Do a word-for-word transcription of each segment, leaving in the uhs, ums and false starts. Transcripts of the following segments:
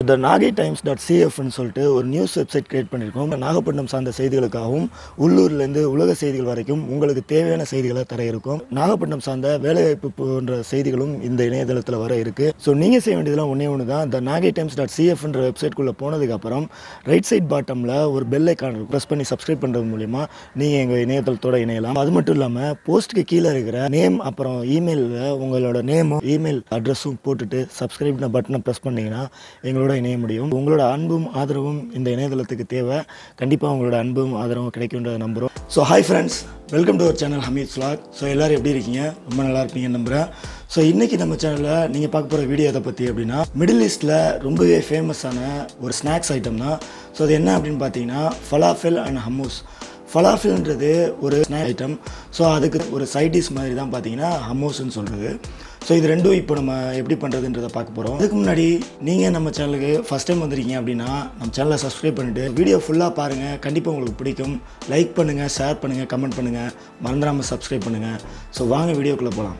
The Nagai Times dot C F ன்னு சொல்லிட்டு ஒரு நியூஸ் வெப்சைட் கிரியேட் பண்ணியிருக்கோம். நாகப்பட்டினம் சார்ந்த செய்திகளுக்காகவும் உள்ளூர்லேருந்து உலக செய்திகள் வரைக்கும் உங்களுக்கு தேவையான செய்திகளை தர இருக்கும். நாகப்பட்டினம் சார்ந்த வேலைவாய்ப்பு போன்ற செய்திகளும் இந்த இணையதளத்தில் வர இருக்குது. ஸோ நீங்கள் செய்ய வேண்டியதெல்லாம் ஒன்றே ஒன்று தான். The Nagai Times dot C F என்ற வெப்சைட்குள்ளே போனதுக்கப்புறம் ரைட் சைட் பாட்டமில் ஒரு பெல் ஐக்கான் ப்ரெஸ் பண்ணி சப்ஸ்கிரைப் பண்ணுறது மூலிமா நீங்கள் எங்கள் இணையதளத்தோடு இணையலாம். அது மட்டும் இல்லாமல் போஸ்ட்டுக்கு கீழே இருக்கிற நேம் அப்புறம் இமெயிலில் உங்களோட நேமும் இமெயில் அட்ரஸும் போட்டுட்டு சப்ஸ்கிரைப் பட்டனை ப்ரெஸ் பண்ணிங்கன்னா எங்களோட இணைய முடியும். உங்களோட அன்பும் ஆதரவும் இந்த இணையதளத்துக்கு தேவை. கண்டிப்பாக உங்களோட அன்பும் ஆதரவும் கிடைக்கும்ன்றதை நம்புகிறோம். So hi friends, welcome to our channel Hameed ஸ்லாக். ஸோ எல்லோரும் எப்படி இருக்கீங்க? ரொம்ப நல்லா இருப்பீங்கன்னு நம்புகிறேன். ஸோ இன்றைக்கி நம்ம சேனலில் நீங்கள் பார்க்க போகிற வீடியோ எதை பற்றி அப்படின்னா, மிடில் ஈஸ்ட்டில் ரொம்பவே ஃபேமஸான ஒரு ஸ்நாக்ஸ் ஐட்டம் தான். ஸோ அது என்ன அப்படின்னு பார்த்தீங்கன்னா ஃபலாஃபெல் அண்ட் ஹம்மூஸ். ஃபலாஃபெல்ன்றது ஒரு ஸ்நாக் ஐட்டம். ஸோ அதுக்கு ஒரு சைட் டிஷ் மாதிரி தான் பார்த்தீங்கன்னா ஹம்மூஸ்ன்னு சொல்கிறது. ஸோ இது ரெண்டும் இப்போ நம்ம எப்படி பண்ணுறதுன்றதை பார்க்க போகிறோம். அதுக்கு முன்னாடி நீங்கள் நம்ம சேனலுக்கு ஃபஸ்ட் டைம் வந்திருக்கீங்க அப்படின்னா நம்ம சேனலை சப்ஸ்கிரைப் பண்ணிவிட்டு வீடியோ ஃபுல்லாக பாருங்கள். கண்டிப்பாக உங்களுக்கு பிடிக்கும். லைக் பண்ணுங்கள், ஷேர் பண்ணுங்கள், கமெண்ட் பண்ணுங்கள், மறந்துடாமல் சப்ஸ்கிரைப் பண்ணுங்கள். ஸோ வாங்க வீடியோக்குள்ளே போகலாம்.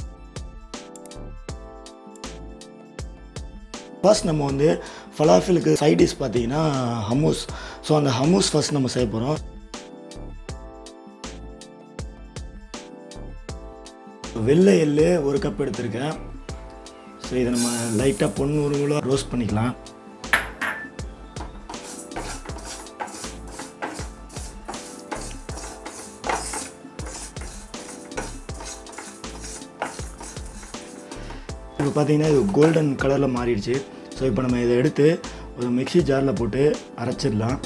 ஃபர்ஸ்ட் நம்ம வந்து ஃபலாஃபெலுக்கு சைட் டிஷ் பார்த்தீங்கன்னா ஹம்மூஸ். ஸோ அந்த ஹம்மூஸ் ஃபர்ஸ்ட் நம்ம செய்ய போகிறோம். வெள்ளை எள்ளு ஒரு கப் எடுத்திருக்கேன். ஸோ இதை நம்ம லைட்டாக பொன்னூறுல ரோஸ்ட் பண்ணிக்கலாம். இப்போ பார்த்தீங்கன்னா இது கோல்டன் கலரில் மாறிடுச்சு. ஸோ இப்போ நம்ம இதை எடுத்து ஒரு மிக்ஸி ஜாரில் போட்டு அரைச்சிடலாம்.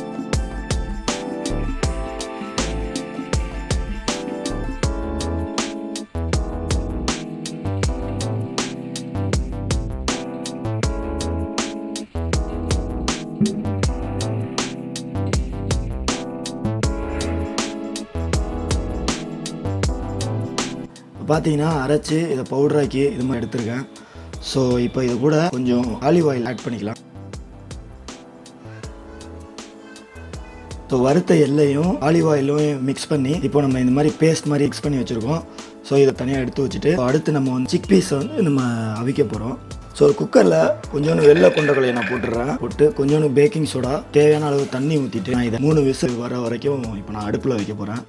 பார்த்தீங்கன்னா அரைச்சி இதை பவுடராக்கி இது மாதிரி எடுத்துருக்கேன். ஸோ இப்போ இது கூட கொஞ்சம் ஆலிவ் ஆயில் ஆட் பண்ணிக்கலாம். ஸோ வறுத்த எல்லையும் ஆலிவ் ஆயிலும் மிக்ஸ் பண்ணி இப்போ நம்ம இந்த மாதிரி பேஸ்ட் மாதிரி மிக்ஸ் பண்ணி வச்சுருக்கோம். ஸோ இதை தனியாக எடுத்து வச்சுட்டு அடுத்து நம்ம வந்து சிக் பீஸை வந்து நம்ம அவிக்க போகிறோம். ஸோ ஒரு குக்கரில் கொஞ்சோண்டு வெள்ளை கொண்டக்கடலையை நான் போட்டுடுறேன். போட்டு கொஞ்சோண்டு பேக்கிங் சோடா, தேவையான அளவு தண்ணி ஊற்றிட்டு நான் இதை மூணு விசில் வர வரைக்கும் இப்போ நான் அடுப்பில் வைக்க போகிறேன்.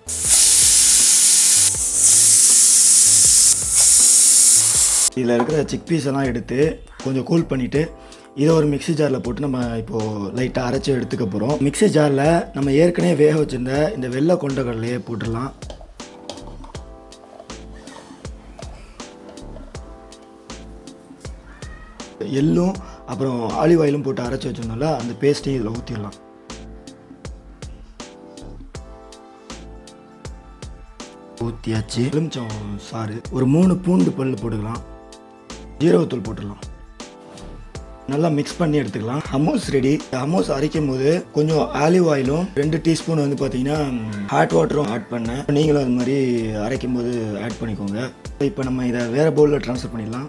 இதில் இருக்கிற சிக் பீஸ் எல்லாம் எடுத்து கொஞ்சம் கூல் பண்ணிவிட்டு இதை ஒரு மிக்ஸி ஜாரில் போட்டு நம்ம இப்போது லைட்டாக அரைச்சி எடுத்துக்க போகிறோம். மிக்ஸி ஜாரில் நம்ம ஏற்கனவே வேக வச்சுருந்த இந்த வெள்ளை கொண்டக்கடலையே போட்டுடலாம். எள்ளும் அப்புறம் ஆலிவ் ஆயிலும் போட்டு அரைச்சி வச்சிருந்தோம்ல அந்த பேஸ்ட்டையும் இதில் ஊற்றிடலாம். ஊற்றியாச்சு. எலுமிச்சம் சாறு, ஒரு மூணு பூண்டு பல் போட்டுக்கலாம். ஜீரகத்தூள் போட்டுடலாம். நல்லா மிக்ஸ் பண்ணி எடுத்துக்கலாம். ஹம்மூஸ் ரெடி. ஹம்மூஸ் அரைக்கும் போது கொஞ்சம் ஆலிவ் ஆயிலும் ரெண்டு டீஸ்பூன் வந்து பார்த்தீங்கன்னா ஹாட் வாட்டரும் ஆட் பண்ணேன். நீங்களும் அது மாதிரி அரைக்கும் போது ஆட் பண்ணிக்கோங்க. இப்போ நம்ம இதை வேறு பவுலில் ட்ரான்ஸ்ஃபர் பண்ணிடலாம்.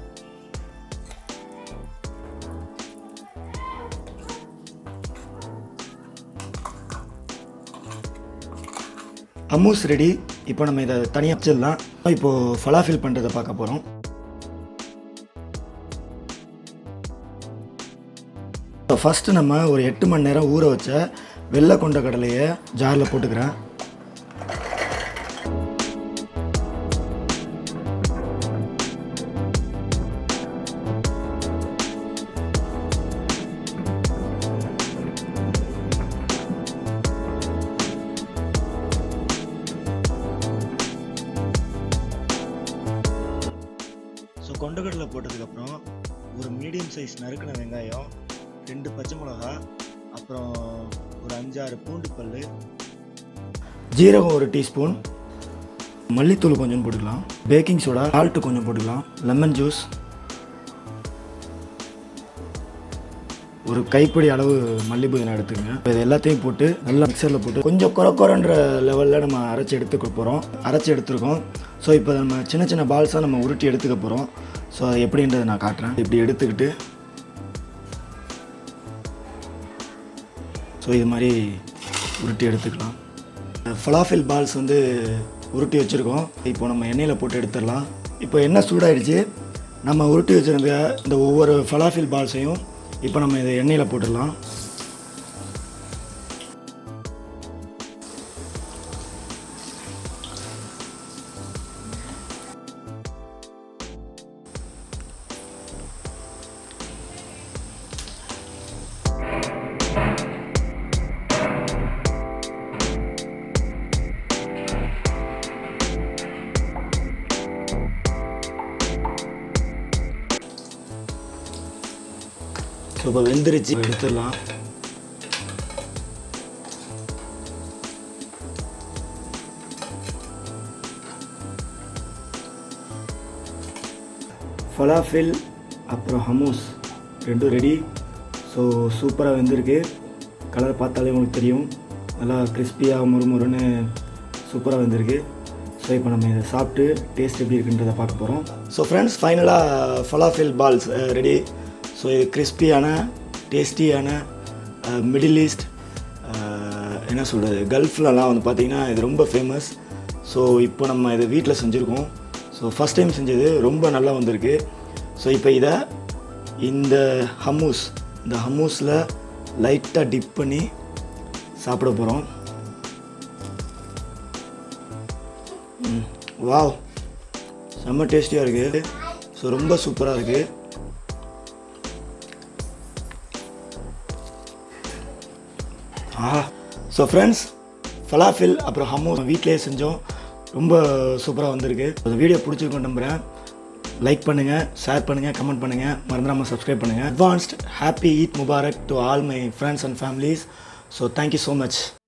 Hummus ready. இப்போ நம்ம இதை தனியாக வச்சிடலாம். இப்போது ஃபலாஃபெல் பண்ணுறதை பார்க்க போகிறோம். இப்போ ஃபஸ்ட்டு நம்ம ஒரு எட்டு மணி நேரம் ஊற வச்ச வெள்ளை கொண்ட கடலையை ஜாரில் போட்டுக்கிறேன். கொண்டக்கடலை போட்டதுக்கப்புறம் ஒரு மீடியம் சைஸ் நறுக்கின வெங்காயம், ரெண்டு பச்சை மிளகா, அப்புறம் ஒரு அஞ்சாறு பூண்டு பல், ஜீரகம் ஒரு டீஸ்பூன், மல்லித்தூள் கொஞ்சம் போட்டுக்கலாம், பேக்கிங் சோடா, சால்ட்டு கொஞ்சம் போட்டுக்கலாம், லெமன் ஜூஸ், ஒரு கைப்பிடி அளவு மல்லி புதினா எடுத்துக்கங்க. இது எல்லாத்தையும் போட்டு நல்லா மிக்சரில் போட்டு கொஞ்சம் குறை குறைன்ற லெவலில் நம்ம அரைச்சி எடுத்துக்க போகிறோம். அரைச்சி எடுத்துருக்கோம். ஸோ இப்போ நம்ம சின்ன சின்ன பால்ஸாக நம்ம உருட்டி எடுத்துக்க போகிறோம். ஸோ அது எப்படின்றத நான் காட்டுறேன். இப்படி எடுத்துக்கிட்டு ஸோ இது மாதிரி உருட்டி எடுத்துக்கலாம். ஃபலாஃபெல் பால்ஸ் வந்து உருட்டி வச்சுருக்கோம். இப்போ நம்ம எண்ணெயில் போட்டு எடுத்துடலாம். இப்போ எண்ணெய் சூடாகிடுச்சு. நம்ம உருட்டி வச்சுருந்த இந்த ஒவ்வொரு ஃபலாஃபெல் பால்ஸையும் இப்போ நம்ம இதை எண்ணெயில் போட்டுடலாம். ஸோ இப்போ வெந்துருச்சு, எடுத்துடலாம். ஃபலாஃபில் அப்புறம் ஹமூஸ் ரெண்டும் ரெடி. ஸோ சூப்பராக வெந்திருக்கு. கலர் பார்த்தாலே உங்களுக்கு தெரியும், நல்லா கிறிஸ்பியாக முறுமுறுன்னு சூப்பராக வெந்திருக்கு. ஸோ இப்போ நம்ம இதை சாப்பிட்டு டேஸ்ட் எப்படி இருக்குன்றதை பார்க்க போகிறோம். ஸோ ஃப்ரெண்ட்ஸ், ஃபைனலாக ஃபலாஃபில் பால்ஸ் ரெடி. ஸோ இது கிறிஸ்பியான டேஸ்டியான மிடில் ஈஸ்ட் என்ன சொல்கிறது, கல்ஃப்லலாம் வந்து பார்த்திங்கன்னா இது ரொம்ப ஃபேமஸ். ஸோ இப்போ நம்ம இதை வீட்டில் செஞ்சுருக்கோம். ஸோ ஃபஸ்ட் டைம் செஞ்சது ரொம்ப நல்லா வந்திருக்கு. ஸோ இப்போ இதை இந்த ஹம்மூஸ் இந்த ஹம்மூஸில் லைட்டாக டிப் பண்ணி சாப்பிட போகிறோம். வாவ், செம்ம டேஸ்டியாக இருக்குது. ஸோ ரொம்ப சூப்பராக இருக்குது. ஆஹா. ஸோ ஃப்ரெண்ட்ஸ், ஃபலாஃபில் அப்புறம் ஹம்மூஸ் வீட்டிலே செஞ்சோம். ரொம்ப சூப்பராக வந்திருக்கு. அந்த வீடியோ பிடிச்சிருக்கோம் நம்புகிறேன். லைக் பண்ணுங்கள், ஷேர் பண்ணுங்கள், கமெண்ட் பண்ணுங்கள், மறந்துடாமல் சப்ஸ்கிரைப் பண்ணுங்கள். Advanced happy Eid Mubarak to all my friends and families. So thank you so much.